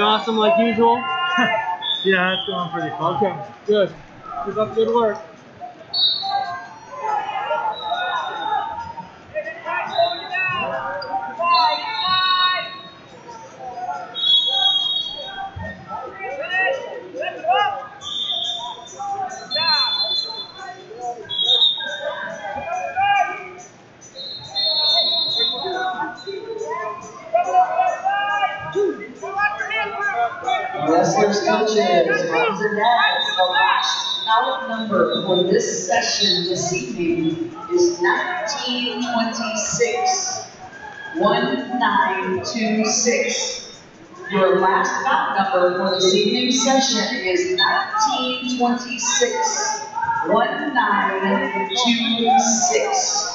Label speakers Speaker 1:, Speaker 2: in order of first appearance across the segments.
Speaker 1: awesome like usual?
Speaker 2: Yeah, it's going pretty fun.
Speaker 1: Okay, good. Keep up good work.
Speaker 3: Wrestlers coaches, moms and dads, the last ballot number for this session this evening is 1926. 1926. Your last ballot number for this evening's session is 1926. 1926.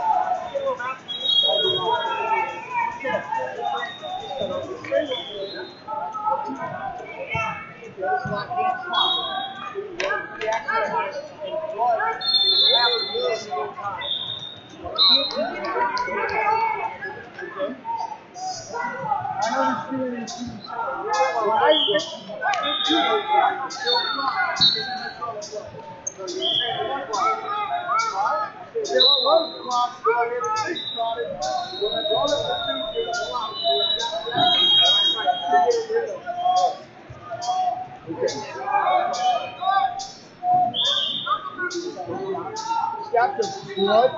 Speaker 1: Got the blood.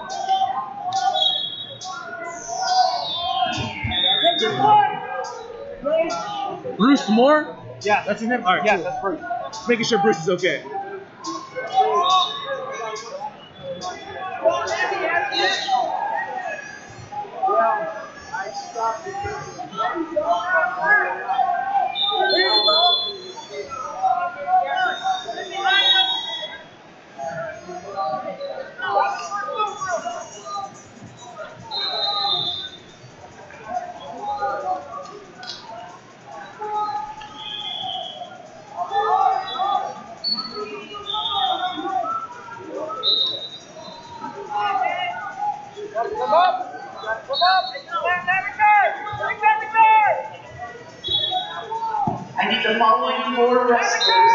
Speaker 2: Bruce Moore?
Speaker 1: Yeah, that's his name. All right, yeah, cool. That's Bruce.
Speaker 2: Just making sure Bruce is okay.
Speaker 1: I stopped
Speaker 3: I need the following 4 wrestlers.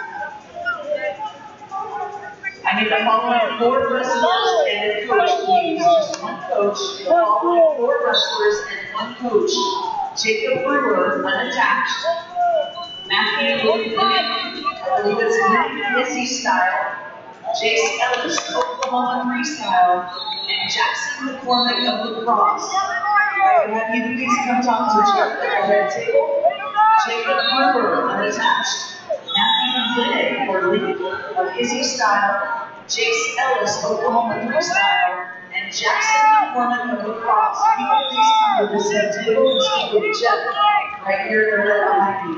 Speaker 3: I need the following 4 wrestlers and a coach, please. Just one coach. The following 4 wrestlers and one coach. Jacob Brewer, unattached. Matthew Lincoln, I believe it's Missy style. Jace Ellis, Oklahoma freestyle. And Jackson McCormick of lacrosse. Can have you please come talk to each other at the red table? Jacob Brewer, unattached. Matthew Lincoln for lead of Izzy style. Jace Ellis, Oklahoma freestyle. And Jackson McCormick of lacrosse. Can you please come to this red table and speak with each other? Right here in the red behind you.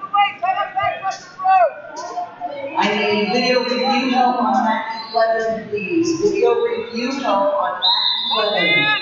Speaker 3: I need video review help on Matt 11, please. Video review help on Matt 11.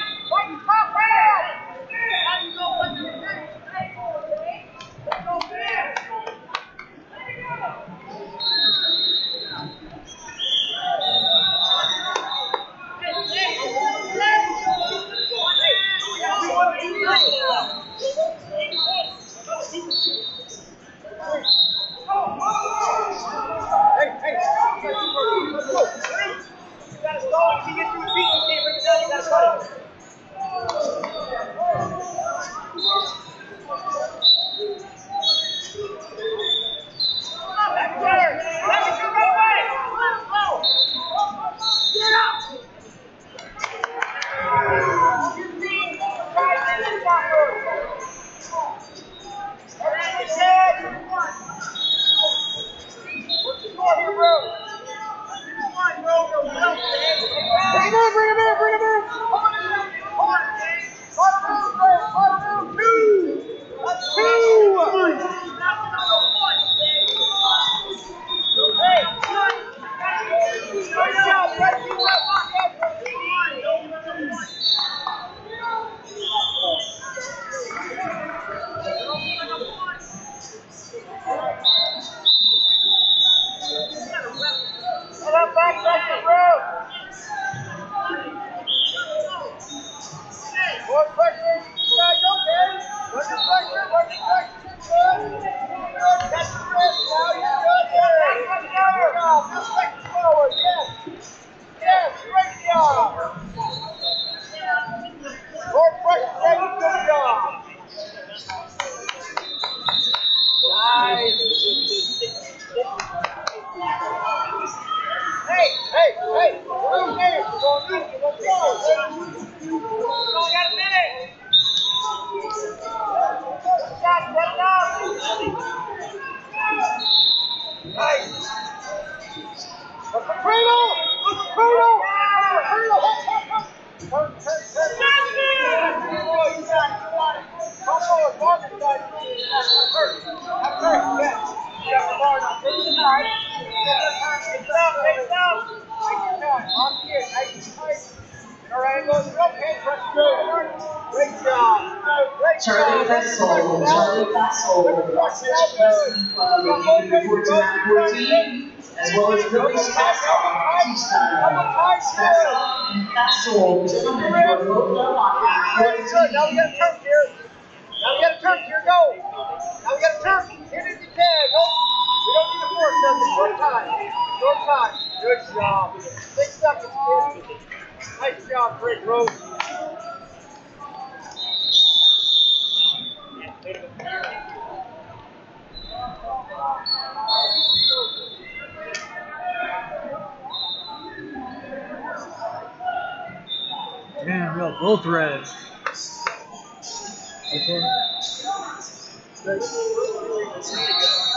Speaker 1: got a minute. Got it up. Nice. Up the cradle. Up the cradle. Up the cradle. Turn. You got it. Come forward. Mark it, guys. Have turn. Yes. You got the bar now. Take the side. Take it up. Take it up. Take your time. On the end. Nice and tight. All right, goes up. Hand press good. Great job. Great
Speaker 3: Charlie
Speaker 1: job.
Speaker 3: Vessel, Charlie Vessel, Wrestling Club, report to Map 14, as well as Billy Spasson, T-Style. Spasson and Vessel, gentlemen, who are both up on Map 14.
Speaker 1: Now we got a turn here. Now we got a turn here. Go. Now we got a turn. Hit it if you can. Go. We don't need a force. Just short time. Short time. Good job. 6 seconds, kid. Nice job, Rick Rhodes.
Speaker 2: Damn, real both reds. This one?